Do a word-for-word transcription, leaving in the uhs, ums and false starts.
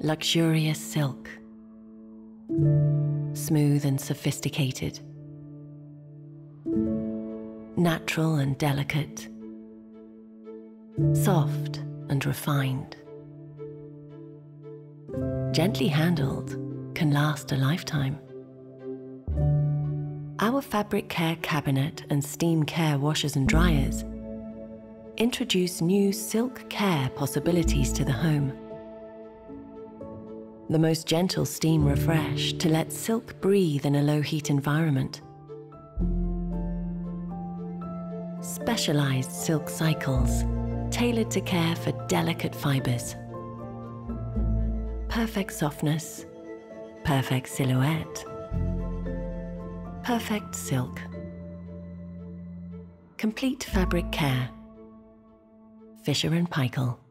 luxurious silk, smooth and sophisticated, natural and delicate, soft and refined. Gently handled, can last a lifetime. Our fabric care cabinet and steam care washers and dryers introduce new silk care possibilities to the home. The most gentle steam refresh to let silk breathe in a low-heat environment. Specialized silk cycles, tailored to care for delicate fibers. Perfect softness, perfect silhouette, perfect silk. Complete fabric care. Fisher and Paykel.